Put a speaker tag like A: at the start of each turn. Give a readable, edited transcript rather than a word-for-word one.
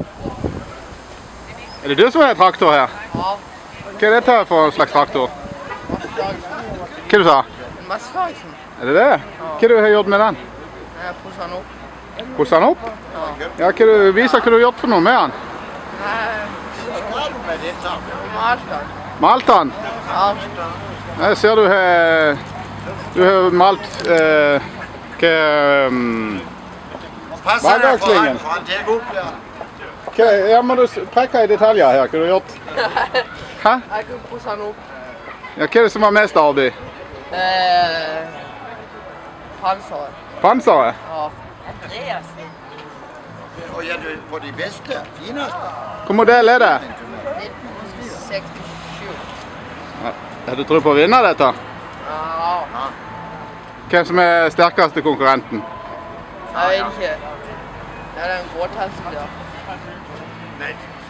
A: Er det du som har traktor her?
B: Ja.
A: Hva er dette for en slags traktor? Hva du sa?
B: Massefagelsen.
A: Er det det? Hva du har gjort med den?
B: Jeg pusser den opp.
A: Pusset den opp?
B: Ja.
A: Ja, viser hva du har gjort for noe med den.
B: Malt den.
A: Malt den?
B: Ja.
A: Jeg ser du har malt bagakslinjen. Ja, må du trekke i detaljer her, hva du har gjort? Hæ?
B: Jeg kan pusse den opp.
A: Ja, hva er det som var mest arbeid?
B: Panseret.
A: Panseret?
B: Ja.
C: Og er du på de beste, fineste?
A: Hvilken modell er det?
B: 1967.
A: Har du tro på å vinne dette?
B: Ja.
A: Hvem som er sterkeste konkurrenten?
B: Jeg vet ikke. Det er den gråtasken der.
C: Nei.